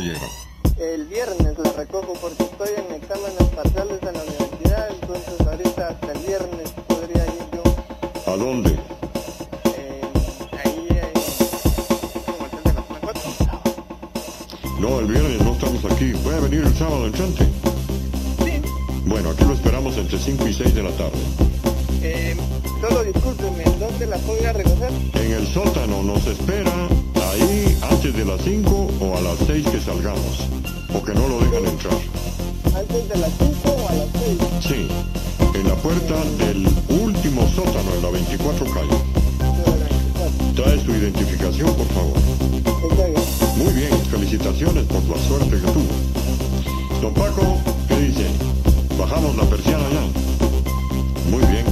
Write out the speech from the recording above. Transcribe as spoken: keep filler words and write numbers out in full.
llega? El viernes la recojo porque estoy en exámenes parciales en la universidad, entonces ahorita hasta el viernes podría ir yo. ¿A dónde? Eh, ahí en como el de las cuatro. No, el viernes no estamos aquí. ¿Puede venir el sábado entrante? Sí. Bueno, aquí lo esperamos entre cinco y seis de la tarde. Eh, solo discúlpeme, ¿en dónde la puedo ir a recoger? En el sótano nos espera ahí antes de las cinco o a las seis que salgamos. O que no lo dejan entrar. ¿Antes de las cinco o a las seis? Sí, en la puerta del último sótano de la veinticuatro calle. Trae su identificación, por favor. Está bien. Muy bien, felicitaciones por la suerte que tuvo. Don Paco, ¿qué dice? ¿Bajamos la persiana ya? Muy bien.